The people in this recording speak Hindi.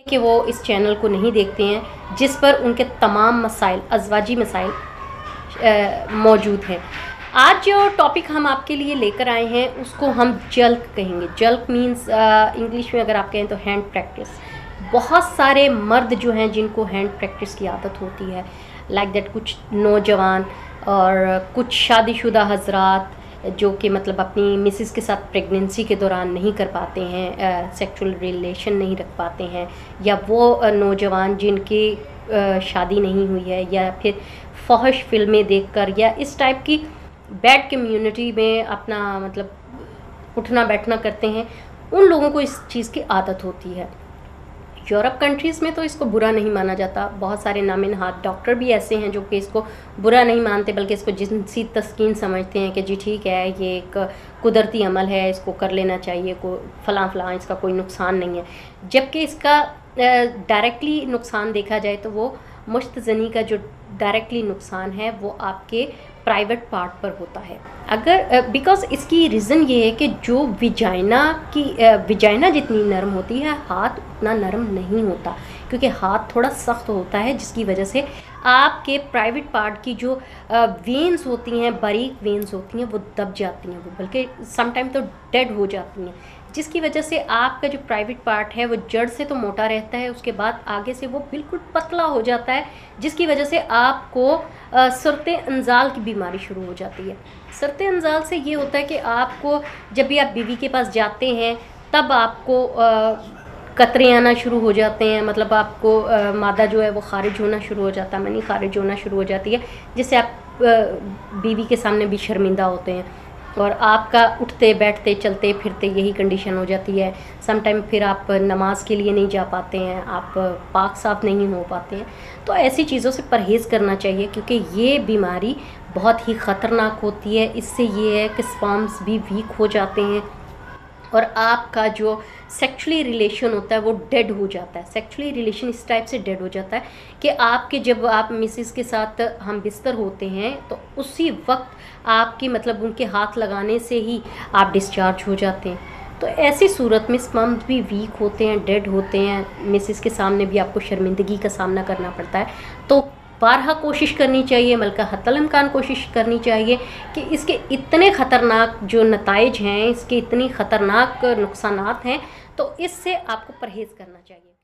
कि वो इस चैनल को नहीं देखते हैं जिस पर उनके तमाम मसाइल, अज़वाजी मसाइल मौजूद हैं। आज जो टॉपिक हम आपके लिए लेकर आए हैं उसको हम जल्क कहेंगे। जल्क मीन्स इंग्लिश में अगर आप कहें तो हैंड प्रैक्टिस। बहुत सारे मर्द जो हैं जिनको हैंड प्रैक्टिस की आदत होती है, लाइक दैट कुछ नौजवान और कुछ शादीशुदा हजरात जो कि मतलब अपनी मिसेस के साथ प्रेगनेंसी के दौरान नहीं कर पाते हैं, सेक्सुअल रिलेशन नहीं रख पाते हैं, या वो नौजवान जिनकी शादी नहीं हुई है, या फिर फहश फिल्में देखकर या इस टाइप की बैड कम्युनिटी में अपना मतलब उठना बैठना करते हैं, उन लोगों को इस चीज़ की आदत होती है। यूरोप कंट्रीज़ में तो इसको बुरा नहीं माना जाता। बहुत सारे नामिनहात डॉक्टर भी ऐसे हैं जो कि इसको बुरा नहीं मानते, बल्कि इसको जिनसी तस्कीन समझते हैं कि जी ठीक है, ये एक कुदरती अमल है, इसको कर लेना चाहिए, को फ़लाँ फ़लाँ, इसका कोई नुकसान नहीं है। जबकि इसका डायरेक्टली नुकसान देखा जाए तो वो मुश्तज़नी का जो डायरेक्टली नुकसान है वो आपके प्राइवेट पार्ट पर होता है। अगर बिकॉज इसकी रीज़न ये है कि जो विजाइना जितनी नरम होती है, हाथ उतना नरम नहीं होता, क्योंकि हाथ थोड़ा सख्त होता है, जिसकी वजह से आपके प्राइवेट पार्ट की जो वेन्स होती हैं, बारीक वेन्स होती हैं, वो दब जाती हैं, वो बल्कि समटाइम तो डेड हो जाती हैं, जिसकी वजह से आपका जो प्राइवेट पार्ट है वो जड़ से तो मोटा रहता है, उसके बाद आगे से वो बिल्कुल पतला हो जाता है, जिसकी वजह से आपको सरते अंजाल की बीमारी शुरू हो जाती है। सरते अंजाल से ये होता है कि आपको जब भी आप बीवी के पास जाते हैं तब आपको कतरे आना शुरू हो जाते हैं, मतलब आपको मादा जो है वो खारिज होना शुरू हो जाता है, मनी खारिज होना शुरू हो जाती है, जिससे आप बीवी के सामने भी शर्मिंदा होते हैं और आपका उठते बैठते चलते फिरते यही कंडीशन हो जाती है। समटाइम फिर आप नमाज के लिए नहीं जा पाते हैं, आप पाक साफ नहीं हो पाते हैं। तो ऐसी चीज़ों से परहेज़ करना चाहिए, क्योंकि ये बीमारी बहुत ही ख़तरनाक होती है। इससे ये है कि स्पर्म्स भी वीक हो जाते हैं और आपका जो सेक्सुअली रिलेशन होता है वो डेड हो जाता है। सेक्सुअली रिलेशन इस टाइप से डेड हो जाता है कि आपके जब आप मिसेस के साथ हम बिस्तर होते हैं तो उसी वक्त आपकी मतलब उनके हाथ लगाने से ही आप डिस्चार्ज हो जाते हैं। तो ऐसी सूरत में स्पर्म्स भी वीक होते हैं, डेड होते हैं, मिसेस के सामने भी आपको शर्मिंदगी का सामना करना पड़ता है। तो बारहा कोशिश करनी चाहिए, बल्कि हत्तल इम्कान कोशिश करनी चाहिए कि इसके इतने ख़तरनाक जो नताइज हैं, इसके इतनी ख़तरनाक नुकसानात हैं, तो इससे आपको परहेज़ करना चाहिए।